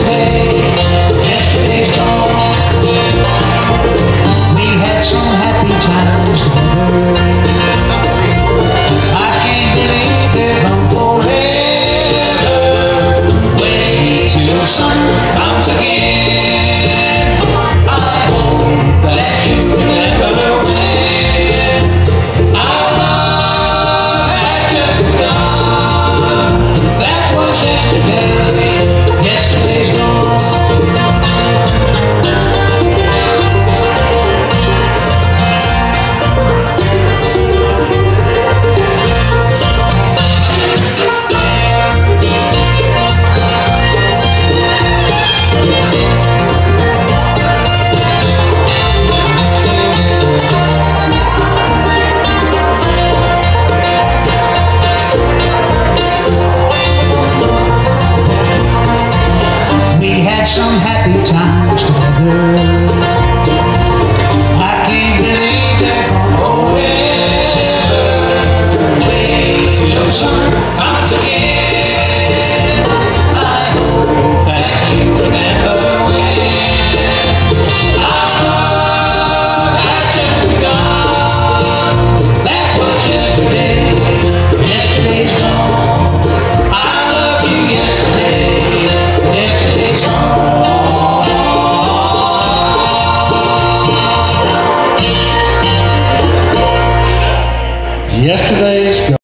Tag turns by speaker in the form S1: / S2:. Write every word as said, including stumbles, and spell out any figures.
S1: yesterday, yesterday's gone. We had some happy times together. I can't believe they've come forever. Wait till the sun comes again. I hope that you never win. Our love had just begun. That was yesterday. Yesterday's gone. We had some happy times together.